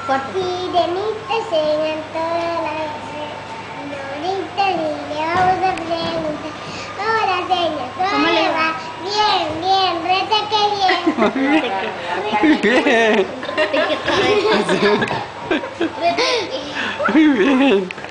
Sirenita se encantó Lorita y le vamos a preguntar. Ahora señor, ¿cómo le va? Bien, bien, rete que bien. Bien. Muy bien.